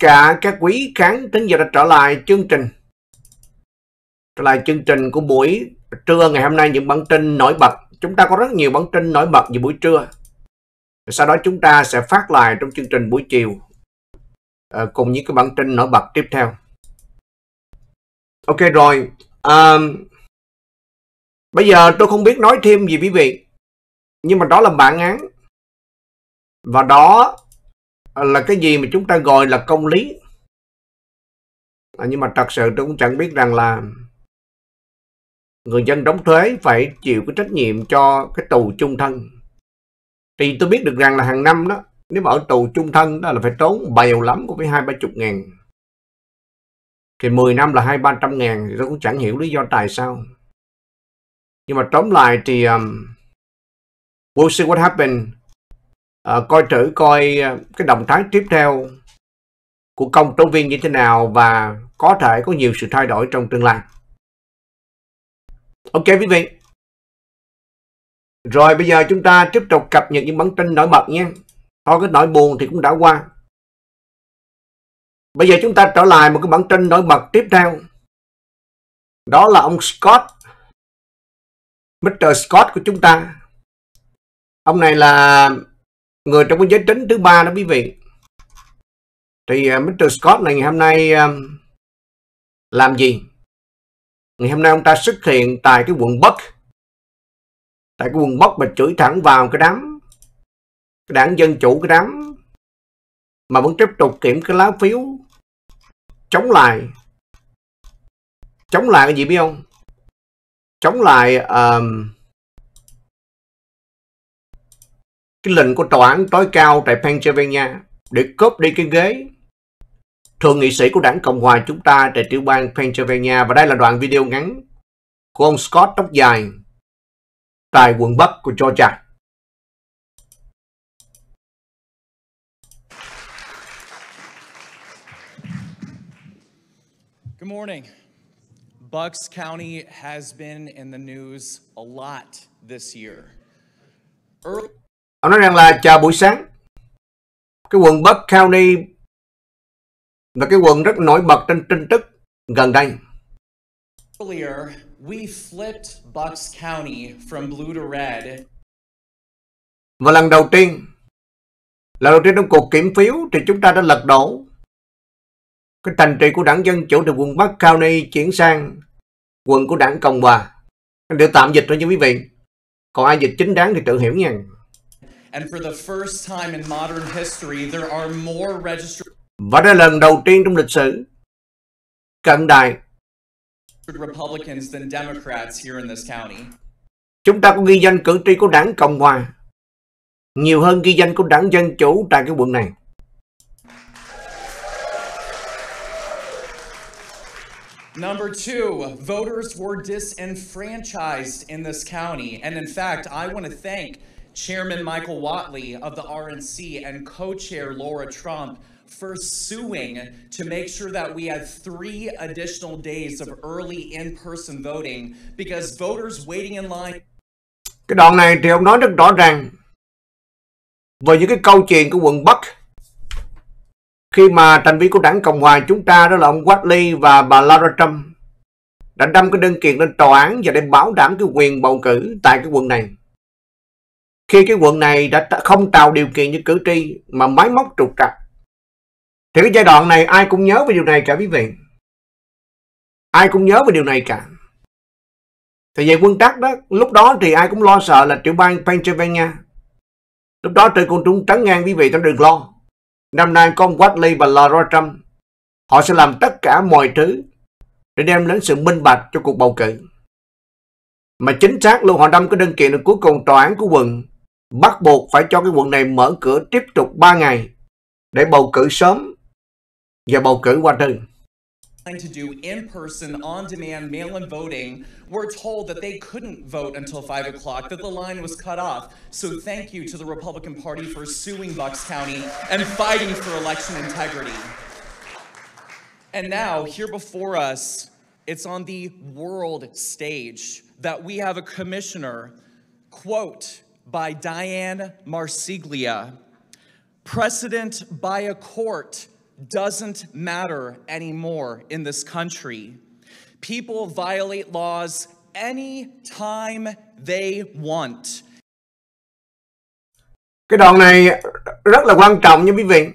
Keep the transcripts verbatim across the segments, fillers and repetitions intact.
cả các quý khán thính giả đã trở lại chương trình trở lại chương trình của buổi trưa ngày hôm nay. Những bản tin nổi bật, chúng ta có rất nhiều bản tin nổi bật vào buổi trưa, sau đó chúng ta sẽ phát lại trong chương trình buổi chiều à, cùng những cái bản tin nổi bật tiếp theo. Ok rồi, à, bây giờ tôi không biết nói thêm gì quý vị, nhưng mà đó là bản án và đó là cái gì mà chúng ta gọi là công lý. À, nhưng mà thật sự tôi cũng chẳng biết rằng là người dân đóng thuế phải chịu cái trách nhiệm cho cái tù chung thân. Thì tôi biết được rằng là hàng năm đó, nếu mà ở tù chung thân đó là phải tốn bèo lắm cũng phải hai ba chục ngàn. Thì mười năm là hai ba trăm ngàn, thì tôi cũng chẳng hiểu lý do tại sao. Nhưng mà tóm lại thì um, we'll see what happen. Uh, coi thử coi cái động thái tiếp theo của công tố viên như thế nào và có thể có nhiều sự thay đổi trong tương lai. Ok quý vị. Rồi bây giờ chúng ta tiếp tục cập nhật những bản tin nổi bật nha. Thôi cái nỗi buồn thì cũng đã qua. Bây giờ chúng ta trở lại một cái bản tin nổi bật tiếp theo. Đó là ông Scott, mít tơ Scott của chúng ta. Ông này là người trong cái giới tính thứ ba đó quý vị. Thì uh, mít tơ Scott này ngày hôm nay um, làm gì? Ngày hôm nay ông ta xuất hiện tại cái quận Bắc. Tại cái quận Bắc mà chửi thẳng vào cái đám, cái đảng Dân Chủ, cái đám mà vẫn tiếp tục kiểm cái lá phiếu chống lại. Chống lại cái gì biết không? Chống lại uh, cái lệnh của tòa án tối cao tại Pennsylvania để cướp đi cái ghế thượng nghị sĩ của đảng Cộng hòa chúng ta tại tiểu bang Pennsylvania. Và đây là đoạn video ngắn của ông Scott tóc dài tại quận Bắc của Georgia. Good morning. Bucks County has been in the news a lot this year. Early... Ông nói rằng là chào buổi sáng. Cái quận Bucks County là cái quận rất nổi bật trên tin tức gần đây. Earlier, we flipped Bucks County from blue to red. Và lần đầu tiên, lần đầu tiên trong cuộc kiểm phiếu thì chúng ta đã lật đổ cái thành trị của đảng Dân Chủ từ quận Bucks County chuyển sang quận của đảng Cộng hòa. Để tạm dịch thôi nha quý vị. Còn ai dịch chính đáng thì tự hiểu nha. And for the first time in modern history, there are more registered Và đây là lần đầu tiên trong lịch sử cận đại Republicans than Democrats here in this county. chúng ta có ghi danh cử tri của đảng Cộng hòa nhiều hơn ghi danh của đảng Dân Chủ tại cái quận này. Number two, voters were disenfranchised in this county. And in fact, I want to thank Chairman Michael Whatley of the R N C and co-chair Laura Trump for suing to make sure that we had three additional days of early in-person voting because voters waiting in line. Cái đoạn này thì ông nói rất rõ ràng về những cái câu chuyện của quận Bắc khi mà thành viên của đảng Cộng hòa chúng ta đó là ông Whatley và bà Laura Trump đã đâm cái đơn kiện lên tòa án và để bảo đảm cái quyền bầu cử tại cái quận này. Khi cái quận này đã không tạo điều kiện cho cử tri mà máy móc trục trặc. Thì cái giai đoạn này ai cũng nhớ về điều này cả quý vị. Ai cũng nhớ về điều này cả. Thì về nguyên tắc đó, lúc đó thì ai cũng lo sợ là tiểu bang Pennsylvania. Lúc đó tôi cũng cũng trấn ngang quý vị, tôi đừng lo. Năm nay có ông Whatley và Laura Trump. Họ sẽ làm tất cả mọi thứ để đem đến sự minh bạch cho cuộc bầu cử. Mà chính xác luôn họ đâm cái đơn kiện được cuối cùng tòa án của quận bắt buộc phải cho cái quận này mở cửa tiếp tục ba ngày để bầu cử sớm và bầu cử qua tư. To do in-person, on-demand, mail-in voting, were told that they couldn't vote until five o'clock, that the line was cut off. So thank you to the Republican Party for suing Bucks County and fighting for election integrity. And now, here before us, it's on the world stage that we have a commissioner, quote, by Diane Marsiglia, precedent by a court doesn't matter anymore in this country. People violate laws anytime they want. Cái đoạn này rất là quan trọng nha quý vị.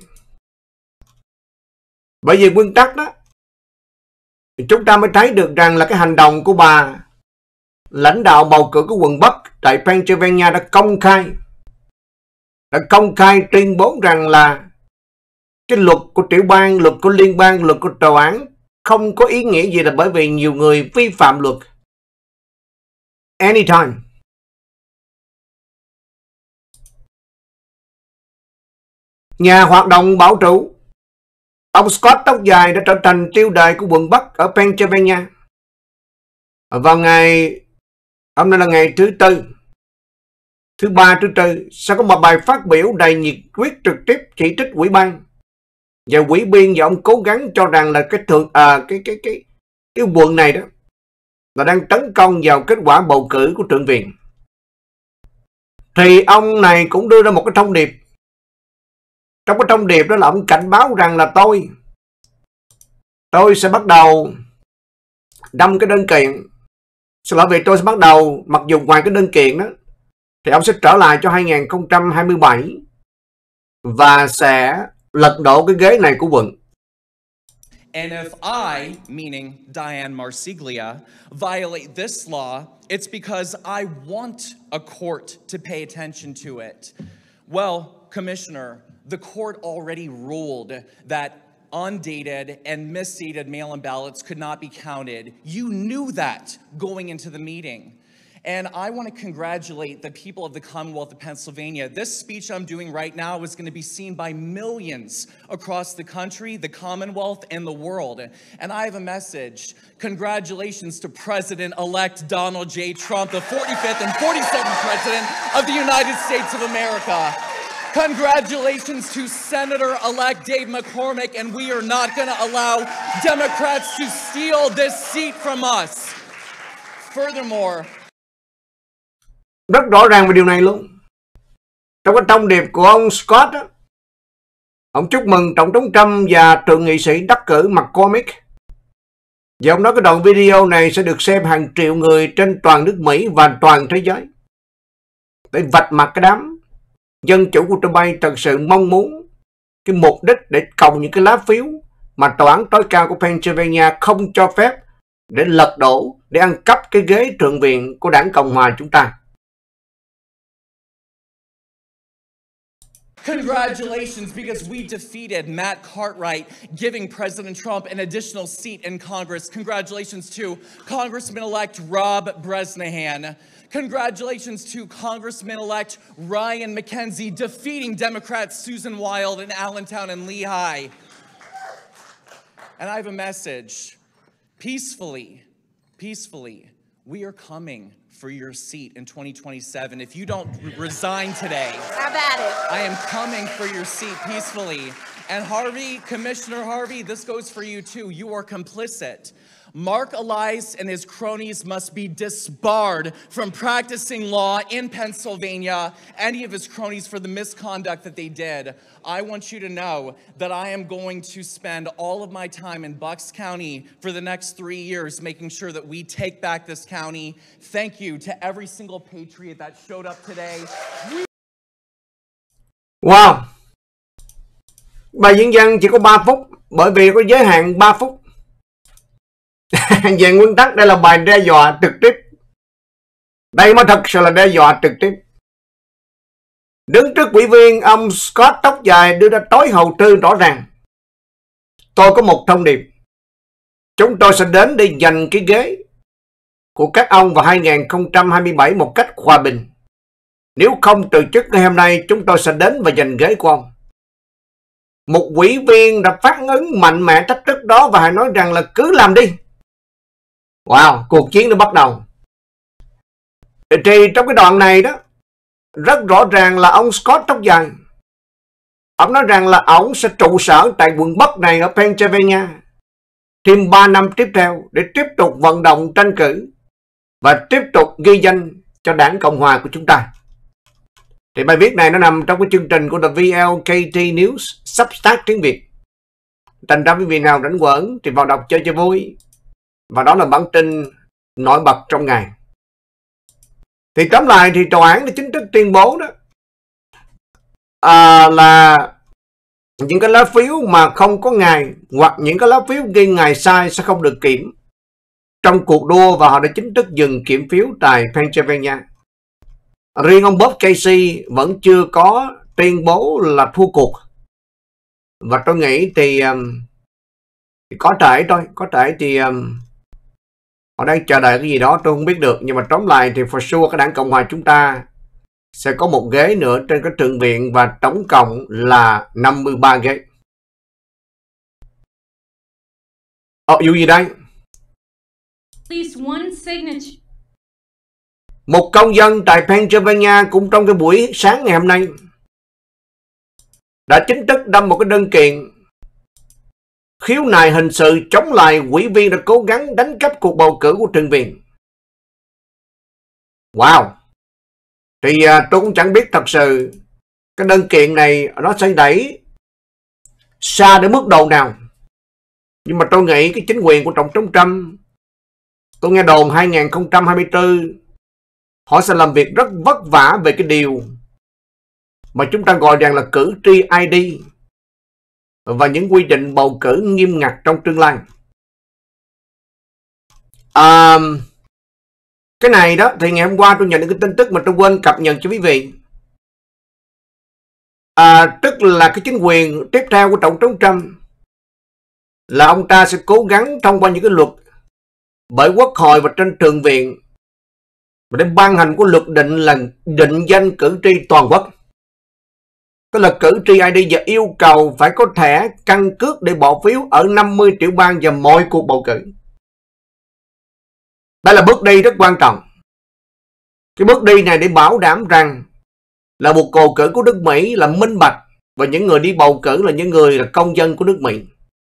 Bởi vì nguyên tắc đó, chúng ta mới thấy được rằng là cái hành động của bà lãnh đạo bầu cử của quận Bắc tại Pennsylvania đã công khai đã công khai tuyên bố rằng là cái luật của tiểu bang, luật của liên bang, luật của tòa án không có ý nghĩa gì, là bởi vì nhiều người vi phạm luật anytime. Nhà hoạt động bảo thủ ông Scott tóc dài đã trở thành tiêu đề của quận Bắc ở Pennsylvania vào ngày hôm nay là ngày thứ tư, thứ ba thứ tư, sẽ có một bài phát biểu đầy nhiệt huyết trực tiếp chỉ trích ủy ban và ủy viên, và ông cố gắng cho rằng là cái thường à, cái cái cái cái quận này đó là đang tấn công vào kết quả bầu cử của Thượng viện. Thì ông này cũng đưa ra một cái thông điệp. Trong cái thông điệp đó là ông cảnh báo rằng là tôi tôi sẽ bắt đầu đâm cái đơn kiện. Xin lỗi vì tôi sẽ bắt đầu, mặc dù ngoài cái đơn kiện đó thì ông sẽ trở lại cho hai nghìn không trăm hai mươi bảy và sẽ lật đổ cái ghế này của quận. And if I, meaning Diane Marsiglia, violate this law, it's because I want a court to pay attention to it. Well, Commissioner, the court already ruled that undated and misdated mail-in ballots could not be counted. You knew that going into the meeting. And I want to congratulate the people of the Commonwealth of Pennsylvania. This speech I'm doing right now is going to be seen by millions across the country, the Commonwealth, and the world. And I have a message. Congratulations to President-elect Donald J. Trump, the forty-fifth and forty-seventh President of the United States of America. Congratulations to Senator-elect Dave McCormick, and we are not going to allow Democrats to steal this seat from us. Furthermore, rất rõ ràng về điều này luôn. Trong cái thông điệp của ông Scott đó, ông chúc mừng Tổng thống Trump và thượng nghị sĩ đắc cử McCormick. Và ông nói cái đoạn video này sẽ được xem hàng triệu người trên toàn nước Mỹ và toàn thế giới, để vạch mặt cái đám dân chủ của Joe Biden thật sự mong muốn cái mục đích để cầu những cái lá phiếu mà tòa án tối cao của Pennsylvania không cho phép, để lật đổ, để ăn cắp cái ghế thượng viện của đảng Cộng hòa chúng ta. Congratulations, because we defeated Matt Cartwright, giving President Trump an additional seat in Congress. Congratulations to Congressman-elect Rob Bresnahan. Congratulations to Congressman-elect Ryan McKenzie, defeating Democrats Susan Wild in Allentown and Lehigh. And I have a message. Peacefully, peacefully, we are coming for your seat in twenty twenty-seven. If you don't resign today, have at it. I am coming for your seat peacefully. And Harvey, Commissioner Harvey, this goes for you too. You are complicit. Mark Elias and his cronies must be disbarred from practicing law in Pennsylvania, any of his cronies, for the misconduct that they did. I want you to know that I am going to spend all of my time in Bucks County for the next three years making sure that we take back this county. Thank you to every single patriot that showed up today. Wow! Bài diễn văn chỉ có ba phút, bởi vì có giới hạn ba phút. Về nguyên tắc đây là bài đe dọa trực tiếp. Đây mới thật sự là đe dọa trực tiếp. Đứng trước ủy viên, ông Scott tóc dài đưa ra tối hậu thư rõ ràng: tôi có một thông điệp. Chúng tôi sẽ đến để giành cái ghế của các ông vào hai nghìn không trăm hai mươi bảy một cách hòa bình. Nếu không từ chức ngày hôm nay, chúng tôi sẽ đến và giành ghế của ông. Một ủy viên đã phát ứng mạnh mẽ thách thức đó và hãy nói rằng là cứ làm đi. Wow, cuộc chiến đã bắt đầu. Thì trong cái đoạn này đó, rất rõ ràng là ông Scott tóc dài, ông nói rằng là ông sẽ trụ sở tại quận Bắc này ở Pennsylvania thêm ba năm tiếp theo để tiếp tục vận động tranh cử và tiếp tục ghi danh cho đảng Cộng hòa của chúng ta. Thì bài viết này nó nằm trong cái chương trình của The vê lờ ca tê News Substack tiếng Việt. Thành ra quý vị nào rảnh quẩn thì vào đọc chơi cho vui. Và đó là bản tin nổi bật trong ngày. Thì tóm lại thì tòa án đã chính thức tuyên bố đó à, là những cái lá phiếu mà không có ngày hoặc những cái lá phiếu ghi ngày sai sẽ không được kiểm trong cuộc đua, và họ đã chính thức dừng kiểm phiếu tại Pennsylvania. Riêng ông Bob Casey vẫn chưa có tuyên bố là thua cuộc. Và tôi nghĩ thì, um, thì có thể thôi, có thể thì um, họ đang chờ đợi cái gì đó tôi không biết được. Nhưng mà tóm lại thì for sure cái đảng Cộng hòa chúng ta sẽ có một ghế nữa trên cái thượng viện, và tổng cộng là năm mươi ba ghế. Ồ, vụ gì đây? Một công dân tại Pennsylvania cũng trong cái buổi sáng ngày hôm nay đã chính thức đâm một cái đơn kiện khiếu nại hình sự chống lại ủy viên đã cố gắng đánh cắp cuộc bầu cử của thượng viện. Wow! Thì uh, tôi cũng chẳng biết thật sự cái đơn kiện này nó sẽ đẩy xa đến mức độ nào. Nhưng mà tôi nghĩ cái chính quyền của Tổng thống Trump, tôi nghe đồn hai không hai tư họ sẽ làm việc rất vất vả về cái điều mà chúng ta gọi rằng là cử tri i đê và những quy định bầu cử nghiêm ngặt trong tương lai. À, cái này đó thì ngày hôm qua tôi nhận được cái tin tức mà tôi quên cập nhật cho quý vị. À, tức là cái chính quyền tiếp theo của Tổng thống Trump là ông ta sẽ cố gắng thông qua những cái luật bởi Quốc hội và trên thượng viện để ban hành của luật định là định danh cử tri toàn quốc. Tức là cử tri i đê và yêu cầu phải có thẻ căn cước để bỏ phiếu ở năm mươi tiểu bang và mọi cuộc bầu cử. Đây là bước đi rất quan trọng. Cái bước đi này để bảo đảm rằng là một bầu cử của nước Mỹ là minh bạch và những người đi bầu cử là những người là công dân của nước Mỹ.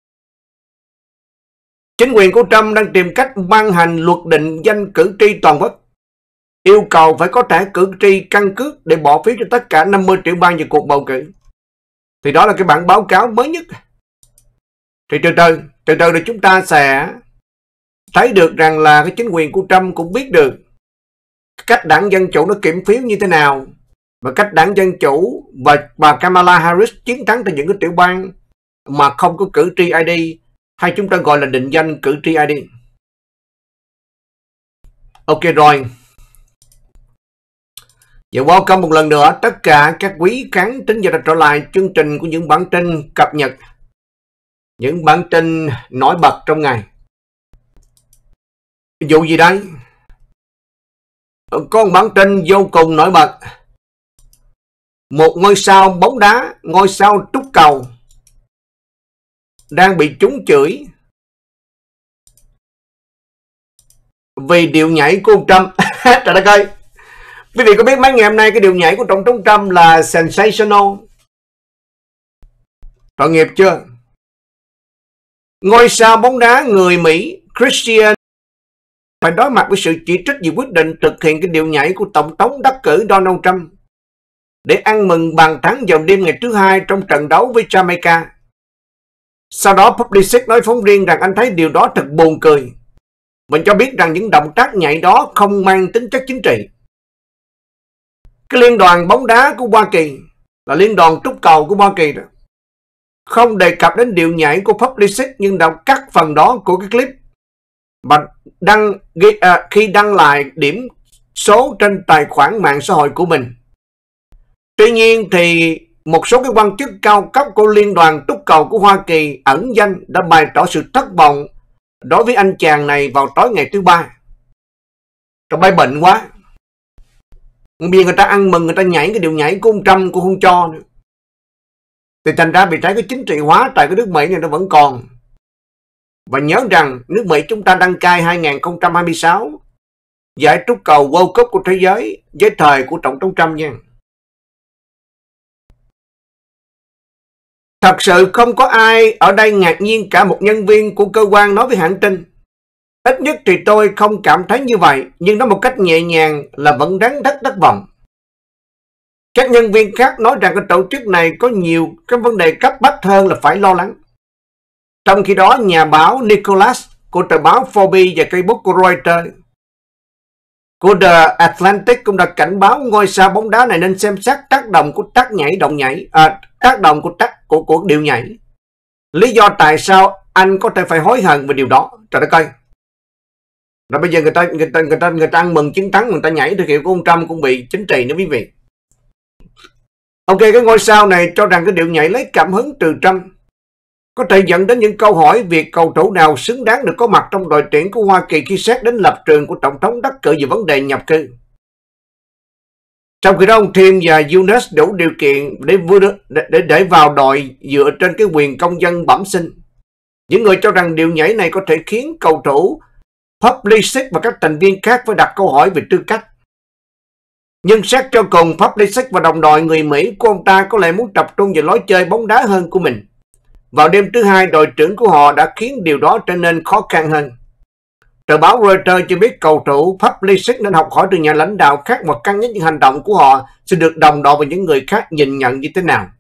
Chính quyền của Trump đang tìm cách ban hành luật định danh cử tri toàn quốc, yêu cầu phải có thẻ cử tri căn cước để bỏ phiếu cho tất cả năm mươi triệu bang về cuộc bầu cử. Thì đó là cái bản báo cáo mới nhất. Thì từ từ, từ từ thì chúng ta sẽ thấy được rằng là cái chính quyền của Trump cũng biết được cách đảng Dân Chủ nó kiểm phiếu như thế nào, và cách đảng Dân Chủ và bà Kamala Harris chiến thắng tại những cái tiểu bang mà không có cử tri i đê, hay chúng ta gọi là định danh cử tri i đê. Ok rồi. Và welcome một lần nữa tất cả các quý khán thính giả đã trở lại chương trình của những bản tin cập nhật, những bản tin nổi bật trong ngày. Vụ gì đây? Có một bản tin vô cùng nổi bật. Một ngôi sao bóng đá, ngôi sao trúc cầu đang bị trúng chửi vì điệu nhảy của ông Trump. Trời đất ơi! Quý vị có biết mấy ngày hôm nay cái điệu nhảy của Tổng thống Trump là sensational, tội nghiệp chưa? Ngôi sao bóng đá người Mỹ Christian phải đối mặt với sự chỉ trích vì quyết định thực hiện cái điệu nhảy của Tổng thống đắc cử Donald Trump để ăn mừng bàn thắng vào đêm ngày thứ hai trong trận đấu với Jamaica. Sau đó Publicis nói phóng viên rằng anh thấy điều đó thật buồn cười, và cho biết rằng những động tác nhảy đó không mang tính chất chính trị. Cái liên đoàn bóng đá của Hoa Kỳ, là liên đoàn trúc cầu của Hoa Kỳ đó, không đề cập đến điệu nhảy của Publicis, nhưng đã cắt phần đó của cái clip và đăng à, khi đăng lại điểm số trên tài khoản mạng xã hội của mình. Tuy nhiên thì một số cái quan chức cao cấp của liên đoàn trúc cầu của Hoa Kỳ ẩn danh đã bày tỏ sự thất vọng đối với anh chàng này vào tối ngày thứ ba. Rồi bay bệnh quá. Bây giờ người ta ăn mừng, người ta nhảy cái điệu nhảy của ông Trump cũng không cho nữa. Thì thành ra bị thấy cái chính trị hóa tại cái nước Mỹ này nó vẫn còn. Và nhớ rằng nước Mỹ chúng ta đăng cai hai không hai sáu giải trúc cầu World Cup của thế giới với thời của Tổng thống Trump nha. Thật sự không có ai ở đây ngạc nhiên cả, một nhân viên của cơ quan nói với hãng tin. Ít nhất thì tôi không cảm thấy như vậy, nhưng nói một cách nhẹ nhàng là vẫn đáng rất thất vọng. Các nhân viên khác nói rằng cái tổ chức này có nhiều cái vấn đề cấp bách hơn là phải lo lắng. Trong khi đó, nhà báo Nicholas của tờ báo Forbes và cây bút của Reuters của The Atlantic cũng đã cảnh báo ngôi sao bóng đá này nên xem xét tác động của tác nhảy động nhảy, à, tác động của tác của của điệu nhảy. Lý do tại sao anh có thể phải hối hận về điều đó? Trời đất ơi! Rồi bây giờ người ta người ta người ta người ta ăn mừng chiến thắng, người ta nhảy theo kiểu của ông Trump cũng bị chính trị nữa quý vị. Ok, cái ngôi sao này cho rằng cái điệu nhảy lấy cảm hứng từ Trump có thể dẫn đến những câu hỏi việc cầu thủ nào xứng đáng được có mặt trong đội tuyển của Hoa Kỳ khi xét đến lập trường của Tổng thống đắc cử về vấn đề nhập cư. Trong khi đó, ông Tim và Eunice đủ điều kiện để, để, để, để vào đội dựa trên cái quyền công dân bẩm sinh. Những người cho rằng điều nhảy này có thể khiến cầu thủ Pulisic và các thành viên khác phải đặt câu hỏi về tư cách. Nhưng xét cho cùng, Pulisic và đồng đội người Mỹ của ông ta có lẽ muốn tập trung vào lối chơi bóng đá hơn của mình. Vào đêm thứ hai, đội trưởng của họ đã khiến điều đó trở nên khó khăn hơn. Tờ báo Reuters cho biết cầu thủ Pulisic nên học hỏi từ nhà lãnh đạo khác và cân nhắc những hành động của họ sẽ được đồng đội và những người khác nhìn nhận như thế nào.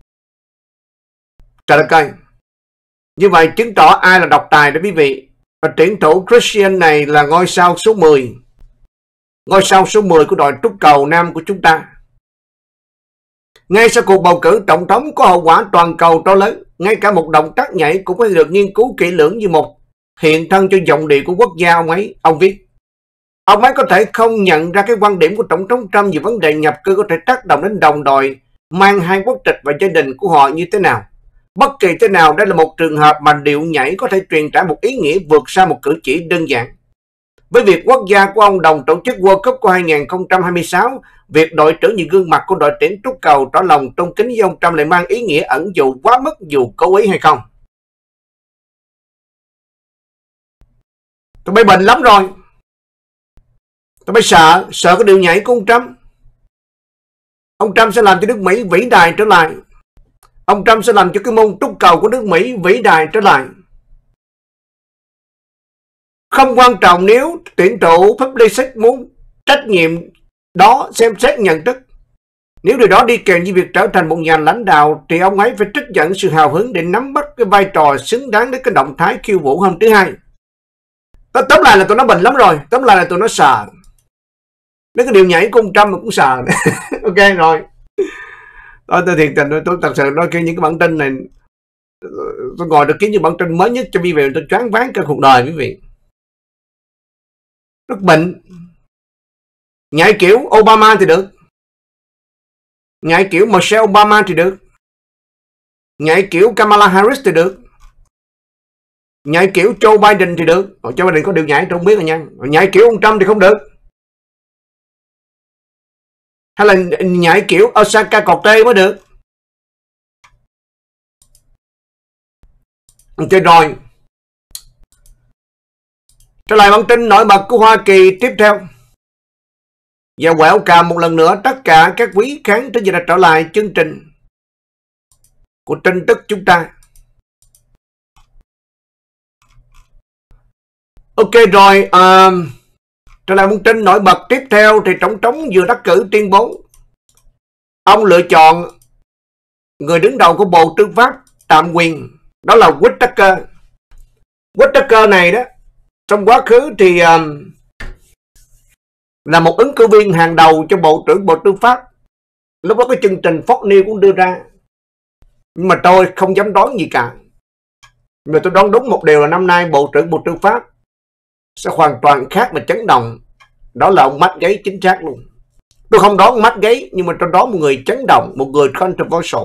Trời đất ơi! Như vậy chứng tỏ ai là độc tài đó quý vị. Và tuyển thủ Christian này là ngôi sao số mười. Ngôi sao số mười của đội trúc cầu nam của chúng ta. Ngay sau cuộc bầu cử tổng thống có hậu quả toàn cầu to lớn, ngay cả một động tác nhảy cũng phải được nghiên cứu kỹ lưỡng như một hiện thân cho giọng điệu của quốc gia ông ấy. Ông viết, ông ấy có thể không nhận ra cái quan điểm của Tổng thống Trump về vấn đề nhập cư có thể tác động đến đồng đội mang hai quốc tịch và gia đình của họ như thế nào. Bất kỳ thế nào, đây là một trường hợp mà điệu nhảy có thể truyền tải một ý nghĩa vượt xa một cử chỉ đơn giản. Với việc quốc gia của ông đồng tổ chức World Cup của hai không hai sáu, việc đội trưởng như gương mặt của đội tuyển trúc cầu tỏ lòng tôn kính với ông Trump lại mang ý nghĩa ẩn dụ quá mức dù cố ý hay không. Tôi bị bệnh lắm rồi. Tôi bị sợ, sợ cái điều nhảy của ông Trump. Ông Trump sẽ làm cho nước Mỹ vĩ đại trở lại. Ông Trump sẽ làm cho cái môn trúc cầu của nước Mỹ vĩ đại trở lại. Không quan trọng nếu tuyển thủ Pulisic muốn trách nhiệm đó xem xét nhận thức. Nếu điều đó đi kèm với việc trở thành một nhà lãnh đạo thì ông ấy phải trích dẫn sự hào hứng để nắm bắt cái vai trò xứng đáng đến cái động thái khiêu vũ hôm thứ hai. Tóm lại là tụi nó bệnh lắm rồi. Tóm lại là tụi nó sợ. Nếu cái điều nhảy của ông Trump mà cũng sợ. Ok rồi. Tôi, tôi thiệt tình, tôi, tôi thật sự nói khi những cái bản tin này, tôi ngồi được kiếm những bản tin mới nhất cho quý vị, tôi choáng váng cả cuộc đời quý vị. Rất bệnh. Nhảy kiểu Obama thì được. Nhảy kiểu Michelle Obama thì được. Nhảy kiểu Kamala Harris thì được. Nhảy kiểu Joe Biden thì được. Joe Biden có điều nhảy tôi không biết rồi nha. Nhảy kiểu ông Trump thì không được. Hay là nhảy kiểu Osaka Cortez mới được. Ok rồi. Trở lại bản tin nổi bật của Hoa Kỳ tiếp theo. Và quẹo cà một lần nữa tất cả các quý khán thính giả đã trở lại chương trình của tin tức chúng ta. Ok rồi, uh, trở lại bản tin nổi bật tiếp theo thì Tổng thống vừa đắc cử tuyên bố ông lựa chọn người đứng đầu của Bộ Tư pháp tạm quyền, đó là Whitaker. Whitaker này đó, trong quá khứ thì uh, là một ứng cử viên hàng đầu cho Bộ trưởng Bộ Tư pháp. Lúc đó cái chương trình Fox News cũng đưa ra. Nhưng mà tôi không dám đoán gì cả. Nhưng mà tôi đoán đúng một điều là năm nay Bộ trưởng Bộ Tư pháp sẽ hoàn toàn khác và chấn động. Đó là ông Matt Gaetz chính xác luôn. Tôi không đoán Matt Gaetz, nhưng mà tôi đoán một người chấn động, một người controversial.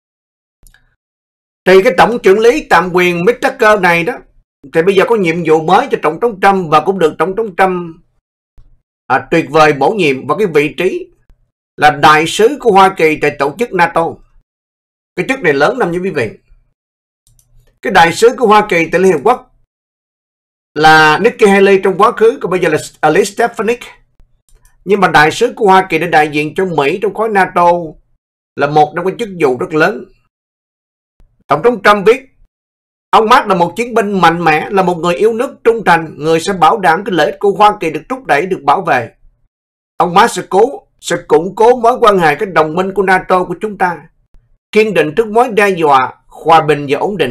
Thì cái tổng trưởng lý tạm quyền Whitaker này đó, thì bây giờ có nhiệm vụ mới cho Tổng thống Trump và cũng được Tổng thống Trump à, tuyệt vời bổ nhiệm vào cái vị trí là đại sứ của Hoa Kỳ tại tổ chức NATO. Cái chức này lớn lắm nha quý vị. Cái đại sứ của Hoa Kỳ tại Liên Hợp Quốc là Nikki Haley trong quá khứ, còn bây giờ là Elise Stefanik. Nhưng mà đại sứ của Hoa Kỳ để đại diện cho Mỹ trong khối NATO là một trong các chức vụ rất lớn. Tổng thống Trump viết, ông Matt là một chiến binh mạnh mẽ, là một người yêu nước trung thành, người sẽ bảo đảm cái lợi ích của Hoa Kỳ được thúc đẩy, được bảo vệ. Ông Matt sẽ cố, sẽ củng cố mối quan hệ các đồng minh của NATO của chúng ta, kiên định trước mối đe dọa, hòa bình và ổn định,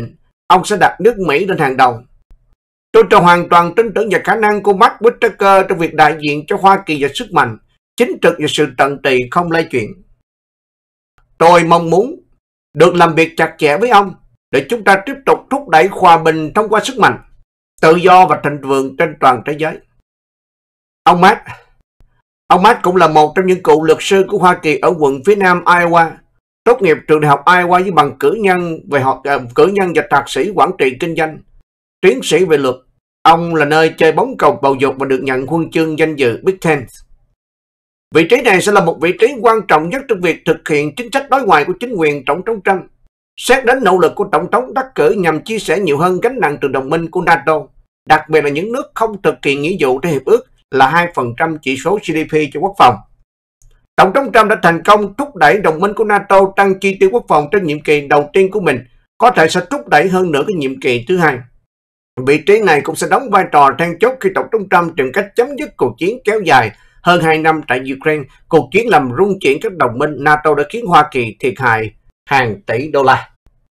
ông sẽ đặt nước Mỹ lên hàng đầu. Tôi cho hoàn toàn tin tưởng vào khả năng của Mark Whitaker trong việc đại diện cho Hoa Kỳ và sức mạnh, chính trực và sự tận tụy không lay chuyển. Tôi mong muốn được làm việc chặt chẽ với ông để chúng ta tiếp tục thúc đẩy hòa bình thông qua sức mạnh, tự do và thịnh vượng trên toàn thế giới. Ông Matt, ông Matt cũng là một trong những cựu luật sư của Hoa Kỳ ở quận phía nam Iowa, tốt nghiệp trường đại học Iowa với bằng cử nhân về học uh, cử nhân và thạc sĩ quản trị kinh doanh, tiến sĩ về luật. Ông là nơi chơi bóng cầu bầu dục và được nhận huân chương danh dự Big Ten. Vị trí này sẽ là một vị trí quan trọng nhất trong việc thực hiện chính sách đối ngoại của chính quyền Tổng thống Trump, xét đến nỗ lực của Tổng thống đắc cử nhằm chia sẻ nhiều hơn gánh nặng từ đồng minh của NATO, đặc biệt là những nước không thực hiện nghĩa vụ theo hiệp ước là hai phần trăm chỉ số G D P cho quốc phòng. Tổng thống Trump đã thành công thúc đẩy đồng minh của NATO tăng chi tiêu quốc phòng trên nhiệm kỳ đầu tiên của mình, có thể sẽ thúc đẩy hơn nữa cái nhiệm kỳ thứ hai. Vị trí này cũng sẽ đóng vai trò then chốt khi Tổng thống Trump tìm cách chấm dứt cuộc chiến kéo dài hơn hai năm tại Ukraine, cuộc chiến làm rung chuyển các đồng minh NATO đã khiến Hoa Kỳ thiệt hại hàng tỷ đô la.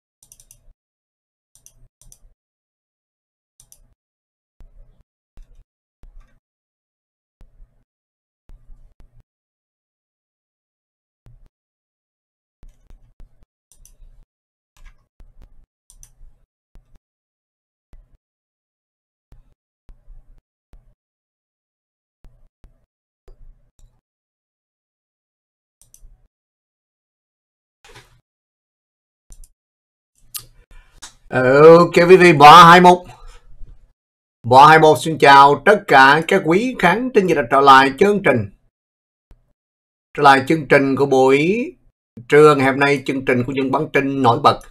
Ok quý vị, Bọ hai mốt. Bọ hai mốt xin chào tất cả các quý khán thính giả đã trở lại chương trình. Trở lại chương trình của buổi trưa ngày hôm nay, chương trình của những bản tin nổi bật.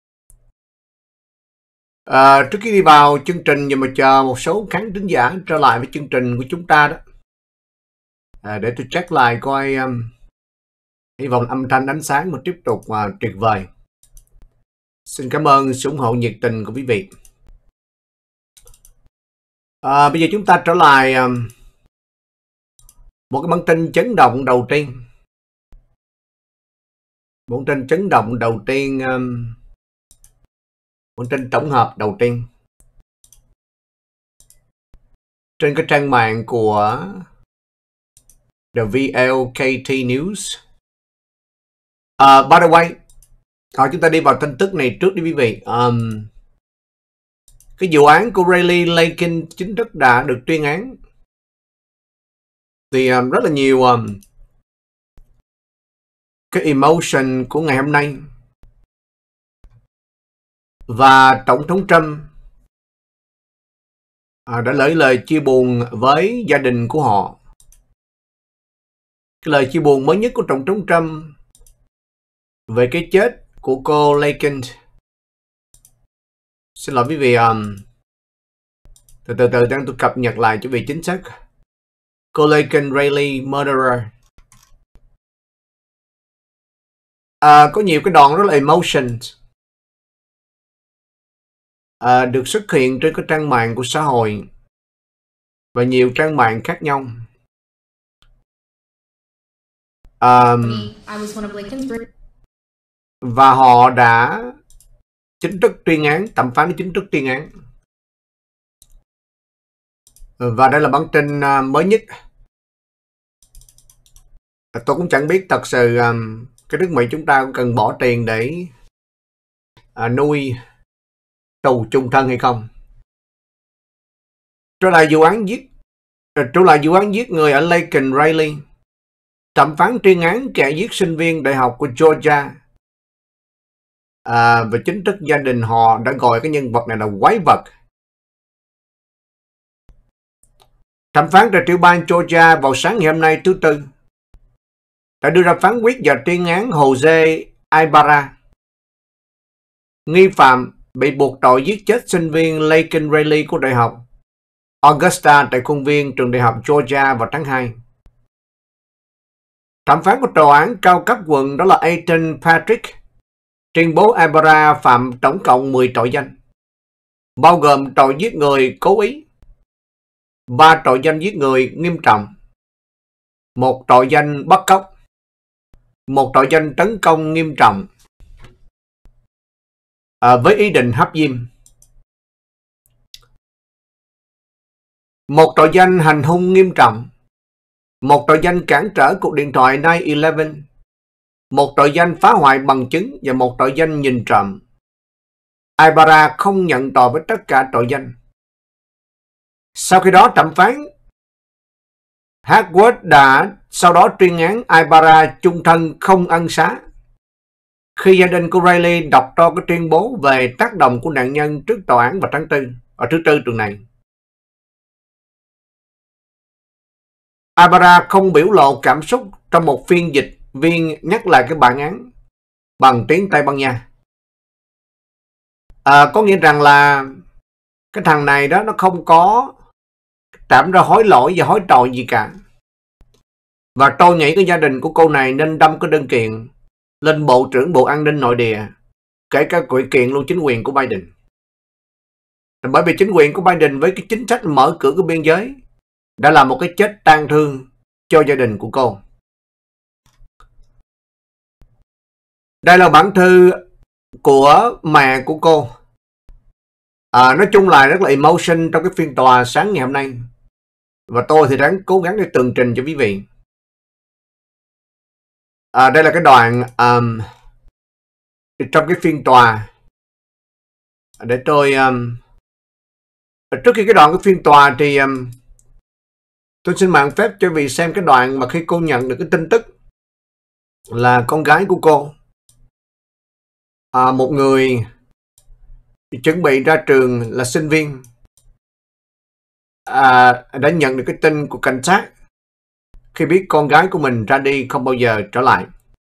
À, trước khi đi vào chương trình, nhưng mà chờ một số khán thính giả trở lại với chương trình của chúng ta đó. À, để tôi check lại coi, um, hy vọng âm thanh ánh sáng mà tiếp tục uh, tuyệt vời. Xin cảm ơn sự ủng hộ nhiệt tình của quý vị. À, bây giờ chúng ta trở lại um, một cái bản tin chấn động đầu tiên. Bản tin chấn động đầu tiên, um, bản tin tổng hợp đầu tiên. Trên cái trang mạng của The vê lờ ca tê News. Uh, by the way, thôi chúng ta đi vào tin tức này trước đi quý vị. Um, cái vụ án của Riley Laken chính thức đã được tuyên án. Thì um, rất là nhiều um, cái emotion của ngày hôm nay. Và Tổng thống Trump uh, đã gửi lời chia buồn với gia đình của họ. Cái lời chia buồn mới nhất của Tổng thống Trump về cái chết của cô Laken. Xin lỗi quý vị, um, từ từ từ đang tôi cập nhật lại cho vị chính xác. Cô Laken Riley murderer. À, có nhiều cái đoạn rất là emotion à, được xuất hiện trên cái trang mạng của xã hội và nhiều trang mạng khác nhau. Um, và họ đã chính thức tuyên án, thẩm phán chính thức tuyên án. Và đây là bản tin uh, mới nhất. Tôi cũng chẳng biết thật sự um, cái nước Mỹ chúng ta cũng cần bỏ tiền để uh, nuôi tù chung thân hay không. Trở lại vụ án giết trở lại vụ án giết người ở Laken Riley. Thẩm phán tuyên án kẻ giết sinh viên đại học của Georgia. À, và chính thức gia đình họ đã gọi cái nhân vật này là quái vật. Thẩm phán tại tiểu bang Georgia vào sáng ngày hôm nay thứ Tư đã đưa ra phán quyết và tuyên án Jose Ibarra, nghi phạm bị buộc tội giết chết sinh viên Laken Riley của đại học Augusta tại khuôn viên trường đại học Georgia vào tháng hai. Thẩm phán của tòa án cao cấp quận đó là Ethan Patrick tuyên bố Ibarra phạm tổng cộng mười tội danh, bao gồm tội giết người cố ý, ba tội danh giết người nghiêm trọng, một tội danh bắt cóc, một tội danh tấn công nghiêm trọng. à, với ý định hấp diêm. Một tội danh hành hung nghiêm trọng, một tội danh cản trở cuộc điện thoại nine eleven, một tội danh phá hoại bằng chứng và một tội danh nhìn trộm. Ibarra không nhận tội với tất cả tội danh. Sau khi đó, thẩm phán Hardwood đã sau đó tuyên án Ibarra chung thân không ân xá. Khi gia đình của Riley đọc to cái tuyên bố về tác động của nạn nhân trước tòa án vào tháng tư, ở thứ tư tuần này, Ibarra không biểu lộ cảm xúc trong một phiên dịch viên nhắc lại cái bản án bằng tiếng Tây Ban Nha. À, có nghĩa rằng là cái thằng này đó nó không có trảm ra hối lỗi và hối tội gì cả. Và tôi nghĩ cái gia đình của cô này nên đâm cái đơn kiện lên Bộ trưởng Bộ An ninh Nội địa, kể cả quỹ kiện luôn chính quyền của Biden. Bởi vì chính quyền của Biden với cái chính sách mở cửa cái biên giới đã là một cái chết tang thương cho gia đình của cô. Đây là bản thư của mẹ của cô. À, nói chung là rất là emotion trong cái phiên tòa sáng ngày hôm nay. Và tôi thì đang cố gắng để tường trình cho quý vị. À, đây là cái đoạn um, trong cái phiên tòa. Để tôi... Um, trước khi cái đoạn cái phiên tòa thì um, tôi xin mạng phép cho quý vị xem cái đoạn mà khi cô nhận được cái tin tức là con gái của cô, à, một người chuẩn bị ra trường là sinh viên, à, đã nhận được cái tin của cảnh sát khi biết con gái của mình ra đi không bao giờ trở lại.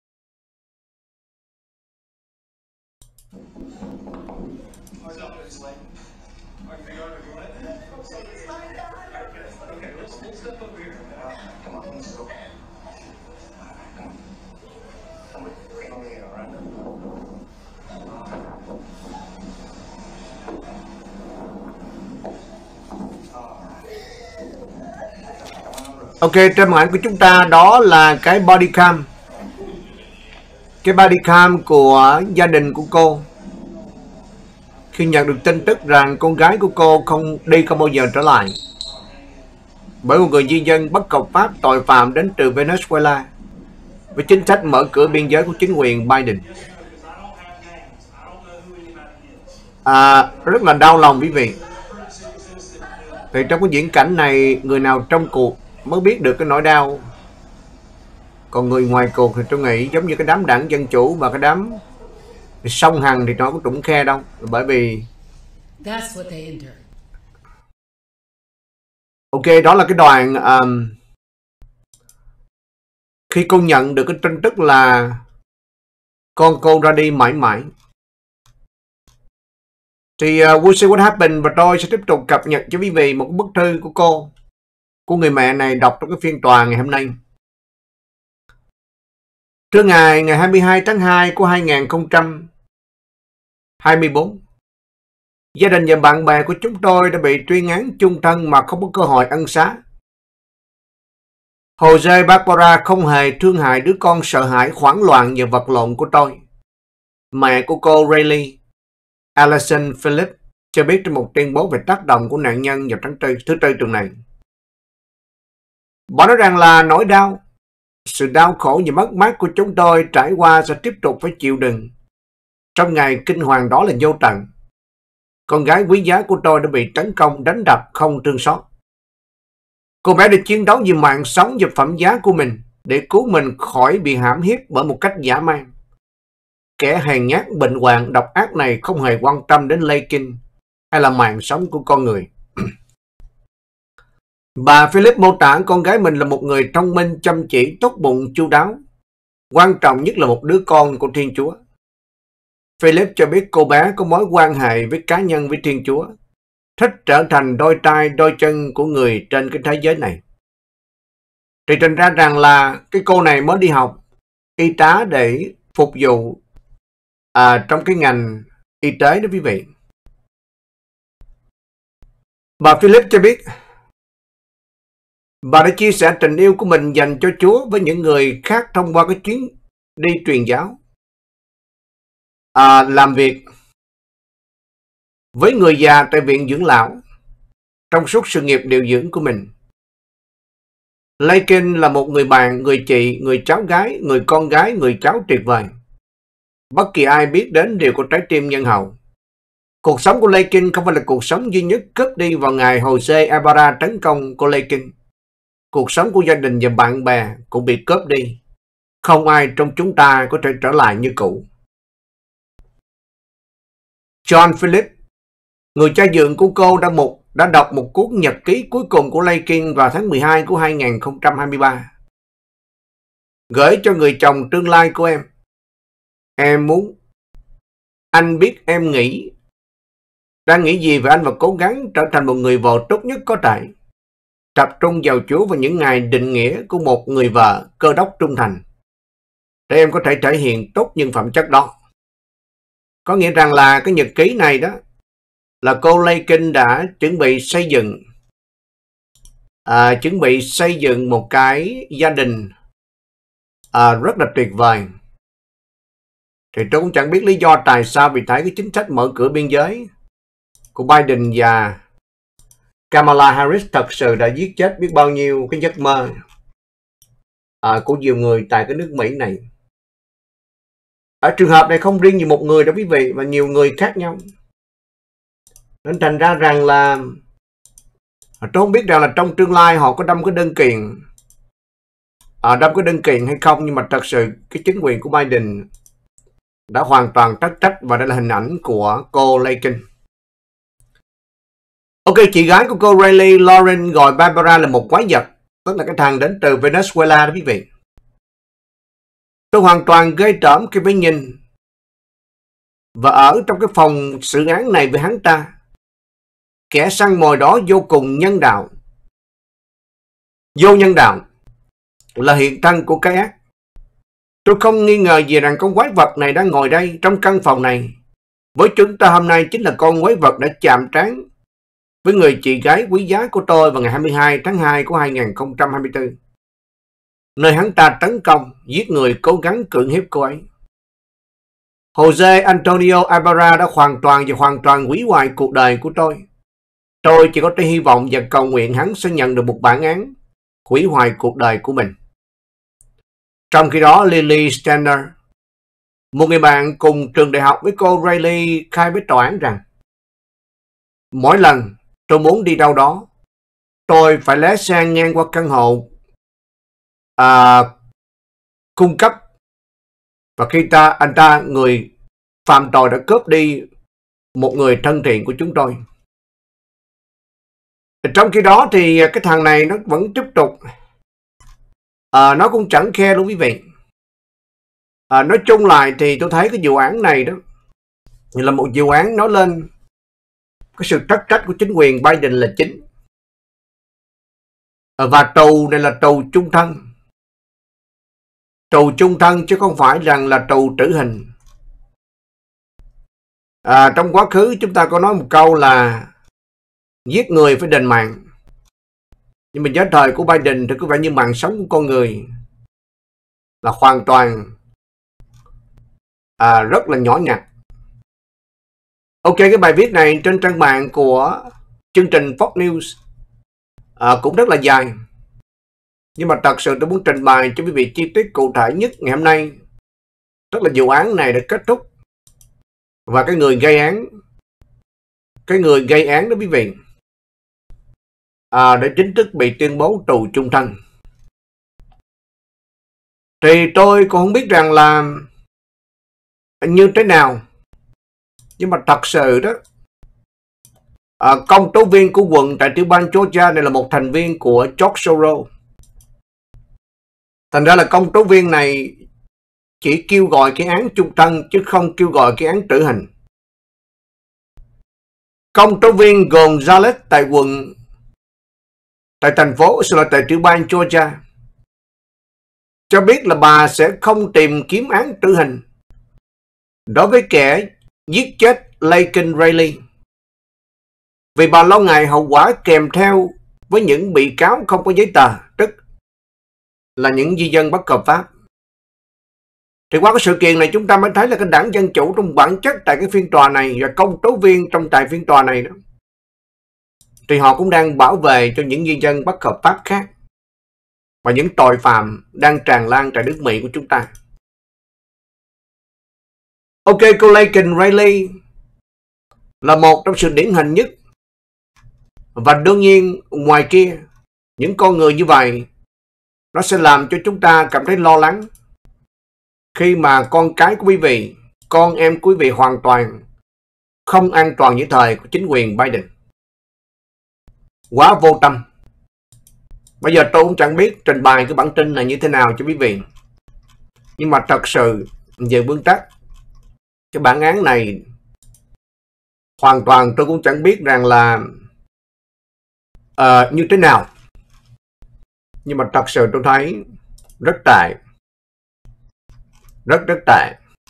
Ok, trên màn ảnh của chúng ta đó là cái body cam. Cái body cam của gia đình của cô khi nhận được tin tức rằng con gái của cô không đi không bao giờ trở lại bởi một người di dân bất hợp pháp tội phạm đến từ Venezuela với chính sách mở cửa biên giới của chính quyền Biden. À, rất là đau lòng quý vị. Thì trong cái diễn cảnh này, người nào trong cuộc mới biết được cái nỗi đau. Còn người ngoài cuộc thì tôi nghĩ giống như cái đám đảng Dân Chủ và cái đám song hằng thì nó có trũng khe đâu. Bởi vì ok, đó là cái đoạn um, khi cô nhận được cái tin tức là con cô ra đi mãi mãi. Thì uh, we'll see what happened, và tôi sẽ tiếp tục cập nhật cho quý vị một bức thư của cô, của người mẹ này đọc trong cái phiên tòa ngày hôm nay. Trưa ngày ngày hai mươi hai tháng hai của hai nghìn không trăm hai mươi tư, gia đình và bạn bè của chúng tôi đã bị tuyên án chung thân mà không có cơ hội ân xá. Jose Barbera không hề thương hại đứa con sợ hãi, hoảng loạn và vật lộn của tôi. Mẹ của cô Riley, Alison Phillips, cho biết trong một tuyên bố về tác động của nạn nhân vào tháng tư, thứ tư tuần này. Bà nói rằng là nỗi đau, sự đau khổ và mất mát của chúng tôi trải qua sẽ tiếp tục phải chịu đựng. Trong ngày kinh hoàng đó là vô tận. Con gái quý giá của tôi đã bị tấn công, đánh đập không thương xót. Cô bé đã chiến đấu vì mạng sống và phẩm giá của mình để cứu mình khỏi bị hãm hiếp bởi một cách dã man. Kẻ hèn nhát, bệnh hoạn, độc ác này không hề quan tâm đến lây kinh hay là mạng sống của con người. Bà Philip mô tả con gái mình là một người thông minh, chăm chỉ, tốt bụng, chu đáo. Quan trọng nhất là một đứa con của Thiên Chúa. Philip cho biết cô bé có mối quan hệ với cá nhân với Thiên Chúa, thích trở thành đôi tay đôi chân của người trên cái thế giới này. Thì thành ra rằng là cái cô này mới đi học y tá để phục vụ à, trong cái ngành y tế đó quý vị. Bà Philip cho biết bà đã chia sẻ tình yêu của mình dành cho Chúa với những người khác thông qua cái chuyến đi truyền giáo, à, làm việc với người già tại viện dưỡng lão trong suốt sự nghiệp điều dưỡng của mình. Laken là một người bạn, người chị, người cháu gái, người con gái, người cháu tuyệt vời. Bất kỳ ai biết đến đều có trái tim nhân hậu. Cuộc sống của Laken không phải là cuộc sống duy nhất cướp đi vào ngày Jose Ibarra tấn công cô Laken. Cuộc sống của gia đình và bạn bè cũng bị cướp đi. Không ai trong chúng ta có thể trở lại như cũ. John Phillips, người cha dượng của cô, đã, một, đã đọc một cuốn nhật ký cuối cùng của Laken vào tháng mười hai của hai nghìn không trăm hai mươi ba. Gửi cho người chồng tương lai của em. Em muốn anh biết em nghĩ đang nghĩ gì về anh và cố gắng trở thành một người vợ tốt nhất có thể. Tập trung vào Chúa vào những ngày định nghĩa của một người vợ cơ đốc trung thành, để em có thể thể hiện tốt những phẩm chất đó. Có nghĩa rằng là cái nhật ký này đó là cô Laken đã chuẩn bị xây dựng à, chuẩn bị xây dựng một cái gia đình à, rất là tuyệt vời. Thì tôi cũng chẳng biết lý do tại sao, vì thấy cái chính sách mở cửa biên giới của Biden và Kamala Harris thật sự đã giết chết biết bao nhiêu cái giấc mơ à, của nhiều người tại cái nước Mỹ này. Ở trường hợp này không riêng gì một người đó quý vị, mà nhiều người khác nhau. Nên thành ra rằng là tôi không biết rằng là trong tương lai họ có đâm cái đơn kiện à, đâm cái đơn kiện hay không, nhưng mà thật sự cái chính quyền của Biden đã hoàn toàn trách trách, và đây là hình ảnh của cô Laken. Ok, chị gái của cô Rayleigh Lauren gọi Barbara là một quái vật, tức là cái thằng đến từ Venezuela đó quý vị. Tôi hoàn toàn ghê tởm khi mới nhìn và ở trong cái phòng xử án này với hắn ta. Kẻ săn mồi đó vô cùng nhân đạo. Vô nhân đạo là hiện thân của cái ác. Tôi không nghi ngờ gì rằng con quái vật này đang ngồi đây trong căn phòng này với chúng ta hôm nay chính là con quái vật đã chạm trán với người chị gái quý giá của tôi vào ngày hai mươi hai tháng hai của hai nghìn không trăm hai mươi tư, nơi hắn ta tấn công, giết người, cố gắng cưỡng hiếp cô ấy. Jose Antonio Ibarra đã hoàn toàn và hoàn toàn hủy hoại cuộc đời của tôi. Tôi chỉ có thể hy vọng và cầu nguyện hắn sẽ nhận được một bản án hủy hoại cuộc đời của mình. Trong khi đó, Lily Stanner, một người bạn cùng trường đại học với cô Rayleigh, khai với tòa án rằng mỗi lần tôi muốn đi đâu đó, tôi phải lé xe ngang qua căn hộ à, cung cấp, và khi ta anh ta người phạm tội đã cướp đi một người thân thiện của chúng tôi. Trong khi đó thì cái thằng này nó vẫn tiếp tục à, nó cũng chẳng khe luôn quý vị. À, nói chung lại thì tôi thấy cái vụ án này đó là một vụ án nói lên cái sự trách trách của chính quyền Biden là chính. À, và tù này là tù chung thân. Tù chung thân chứ không phải rằng là tù tử hình. À, trong quá khứ chúng ta có nói một câu là giết người phải đền mạng. Nhưng mà giá thời của Biden thì có vẻ như mạng sống của con người là hoàn toàn à, rất là nhỏ nhặt. Ok, cái bài viết này trên trang mạng của chương trình Fox News à, cũng rất là dài. Nhưng mà thật sự tôi muốn trình bày cho quý vị chi tiết cụ thể nhất ngày hôm nay. Tức là vụ án này đã kết thúc và cái người gây án cái người gây án đó quý vị à, đã chính thức bị tuyên bố tù chung thân. Thì tôi cũng không biết rằng là như thế nào, nhưng mà thật sự đó à, công tố viên của quận tại tiểu bang Georgia này là một thành viên của George Soros. Thành ra là công tố viên này chỉ kêu gọi cái án chung thân chứ không kêu gọi cái án tử hình. Công tố viên Gonzalez tại quận tại thành phố tại tiểu bang Georgia cho biết là bà sẽ không tìm kiếm án tử hình đối với kẻ giết chết Laken Rayleigh, vì bà lo ngại hậu quả kèm theo với những bị cáo không có giấy tờ, tức là những di dân bất hợp pháp. Thì qua cái sự kiện này chúng ta mới thấy là cái đảng Dân Chủ trong bản chất tại cái phiên tòa này và công tố viên trong tại phiên tòa này đó, thì họ cũng đang bảo vệ cho những di dân bất hợp pháp khác và những tội phạm đang tràn lan tại nước Mỹ của chúng ta. Ok, cô Laken Riley là một trong sự điển hình nhất. Và đương nhiên ngoài kia, những con người như vậy nó sẽ làm cho chúng ta cảm thấy lo lắng khi mà con cái của quý vị, con em của quý vị hoàn toàn không an toàn như thời của chính quyền Biden. Quá vô tâm. Bây giờ tôi cũng chẳng biết trình bày cái bản tin này như thế nào cho quý vị. Nhưng mà thật sự về nguyên tắc, cái bản án này hoàn toàn tôi cũng chẳng biết rằng là uh, như thế nào. Nhưng mà thật sự tôi thấy rất tệ. Rất rất tệ.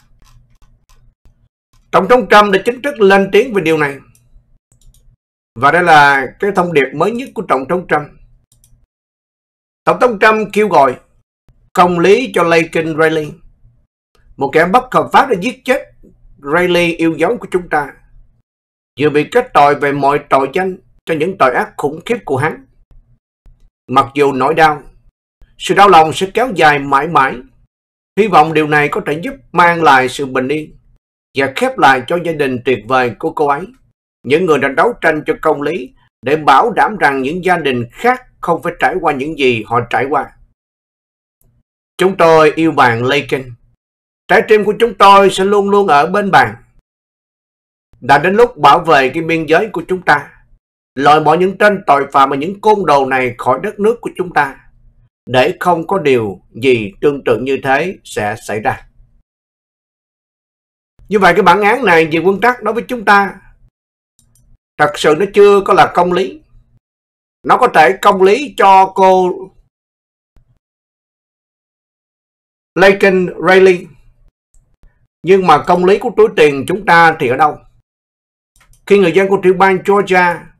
Tổng thống Trump đã chính thức lên tiếng về điều này. Và đây là cái thông điệp mới nhất của Tổng thống Trump. Tổng thống Trump kêu gọi công lý cho Laken Riley, một kẻ bất hợp pháp đã giết chết Riley yêu dấu của chúng ta, vừa bị kết tội về mọi tội danh cho những tội ác khủng khiếp của hắn. Mặc dù nỗi đau, sự đau lòng sẽ kéo dài mãi mãi, hy vọng điều này có thể giúp mang lại sự bình yên và khép lại cho gia đình tuyệt vời của cô ấy, những người đã đấu tranh cho công lý để bảo đảm rằng những gia đình khác không phải trải qua những gì họ trải qua. Chúng tôi yêu bạn Laken. Trái tim của chúng tôi sẽ luôn luôn ở bên bạn. Đã đến lúc bảo vệ cái biên giới của chúng ta, loại bỏ những tên tội phạm và những côn đồ này khỏi đất nước của chúng ta, để không có điều gì tương tự như thế sẽ xảy ra. Như vậy cái bản án này về nguyên tắc đối với chúng ta thật sự nó chưa có là công lý. Nó có thể công lý cho cô Laken Riley, nhưng mà công lý của túi tiền chúng ta thì ở đâu? Khi người dân của tiểu bang Georgia